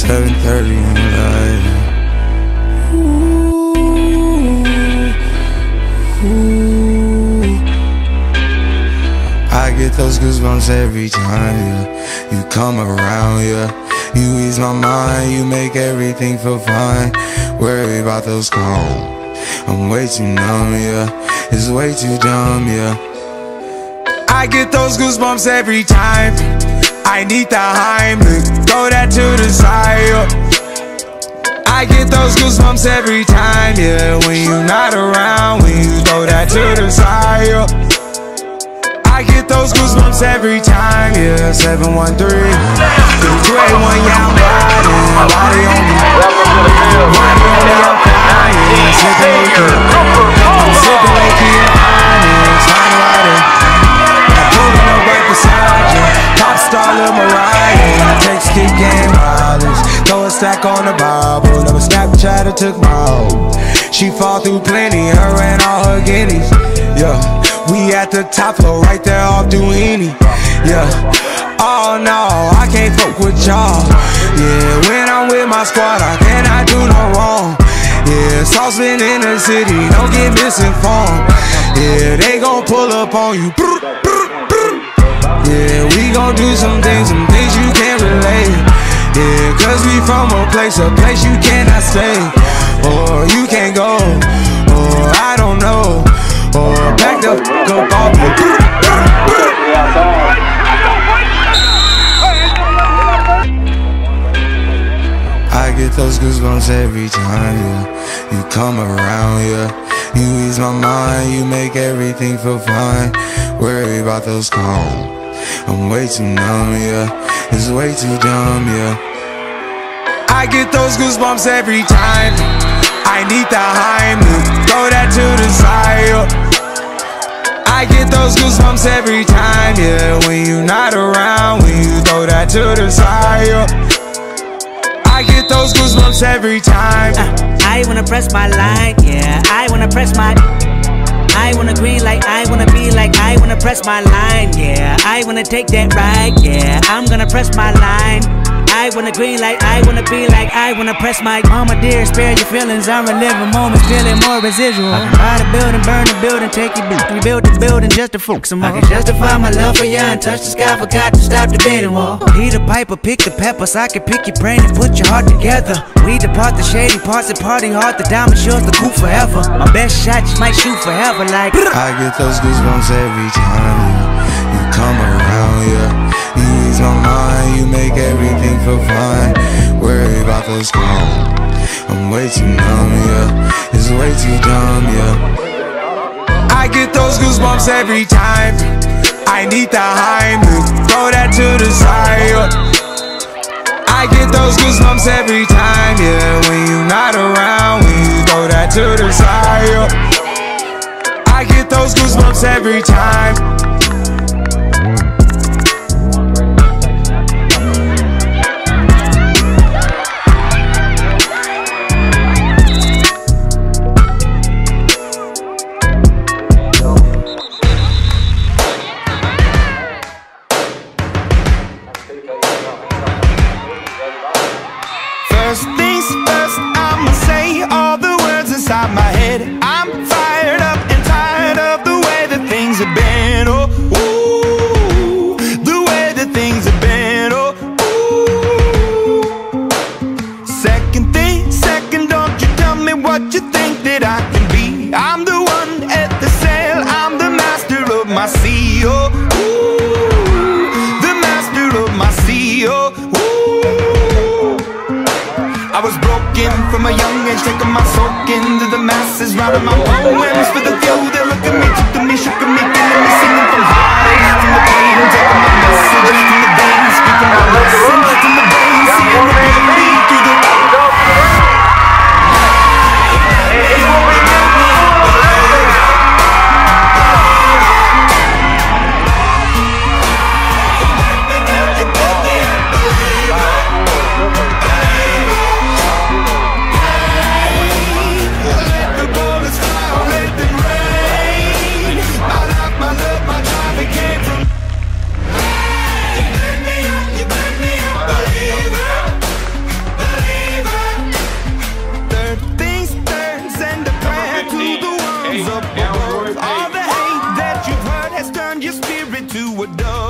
7:30 in the night. I get those goosebumps every time, yeah. You come around, yeah. You ease my mind, you make everything feel fine. Worry about those calls, I'm way too numb, yeah. It's way too dumb, yeah. I get those goosebumps every time. I need the Heimlich, throw that to the side, yeah. I get those goosebumps every time, yeah. When you're not around, when you throw that to the side, yeah. I get those goosebumps every time, yeah. 713 to the 281, yeah, I'm riding. Body on me, I'm crying. Sipping low-key, honest, I'm riding. I'm pulling up right beside you. Pop star Lil Mariah. I take stick game mileage, throw a stack on the Bible. Never Snapchat or took my hoe. She fall through plenty, her and all her guineas, yeah. We at the top floor, right there off Duini, yeah. Oh no, I can't fuck with y'all, yeah. When I'm with my squad, I cannot do no wrong, yeah. Saucepan in the city, don't get misinformed, yeah. They gon' pull up on you, yeah. We gon' do some things you can't relate, yeah. Cause we from a place you cannot stay, or you can't go, or I don't know, or back the f*** up off me. I get those goosebumps every time, yeah. You come around, yeah. You ease my mind, you make everything feel fine. Worry about those calls, I'm way too numb, yeah. It's way too dumb, yeah. I get those goosebumps every time. I need the Heimlich, throw that to the side, yeah. I get those goosebumps every time, yeah. When you're not around, when you throw that to the side, yeah. I get those goosebumps every time. I wanna press my line, yeah. I wanna press my. I wanna green like I wanna be like I wanna press my line, yeah. I wanna take that ride, yeah. I'm gonna press my line. I wanna green like I wanna be like I wanna press my. Mama dear, spare your feelings. I'm reliving moments, feeling more residual. I can buy the building, burn the building, take your boot. Rebuild the building just to focus some more. I can justify my love for you and touch the sky. Forgot to stop the debating wall. Heat a pipe or pick the peppers. I can pick your brain and put your heart together. We depart the shady parts and party hard. The diamond shows the coup forever. My best shot just might shoot forever like. I get those goosebumps every time, yeah. You come around, yeah. You ease my mind, you make everything feel fine. Worry about those calls, I'm way too numb, yeah. It's way too dumb, yeah. I get those goosebumps every time. I need the Heimlich, throw that to the side, yeah. I get those goosebumps every time, yeah. When you're not around, when you throw that to the side, yeah. I get those goosebumps every time. First things first, I'ma say all the words inside my head. I'm fired up and tired of the way that things have been. Oh, ooh, the way that things have been. Oh, ooh. Second thing, second, don't you tell me what you think that I can be. I'm the one at the sail, I'm the master of my sea. Oh, ooh, the master of my sea. Oh, I was broken from a young age, taking my soak into the masses, writing my poems for the few that look at me, took to me, shook at me, killing me, singing from high, from the pain, taking my message, from the veins, speaking my lesson, from the veins, seeing the beauty through the my life a dove.